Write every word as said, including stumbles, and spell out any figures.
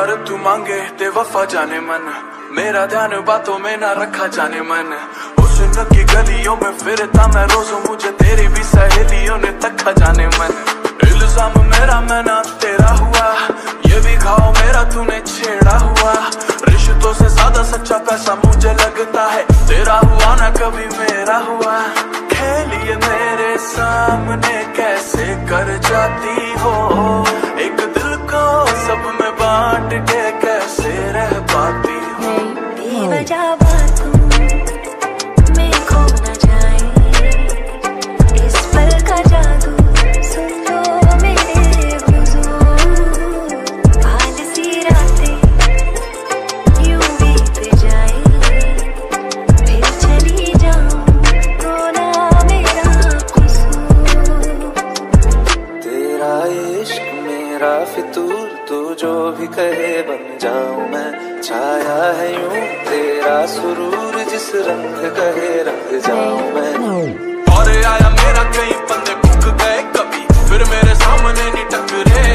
प्यार तू मांगे ते वफा जाने मन, मेरा ध्यान बातों में ना रखा जाने मन। हुस्न की गलियों में फिरता मैं रोज, मुझे तेरी भी सहेलियों ने तक्का जाने मन। इल्जाम मेरा मैं ना तेरा हुआ, ये भी घाव मेरा तूने छेड़ा हुआ। रिश्तों से ज्यादा सच्चा पैसा मुझे लगता है तेरा हुआ ना कभी मेरा हुआ। खेलिए मेरे सामने कैसे कर जाती हो, एक दिल को सब में बांट के कैसे रह पाती हो। बेवजह बातों में खो न जाए, इस पल का जादू सुन लो मेरे हुजूर। आलसी रातें यूं बीत जाए, फिर चली जाऊं रोना मेरा कसूर। तेरा इश्क मेरा फितूर, तू जो भी कहे बन जाऊं मैं। छाया है यूं तेरा सुरूर, जिस रंग कहे रंग जाऊं मैं। और आया मेरा कई बंदे भूख गए कभी, फिर मेरे सामने नहीं टकरे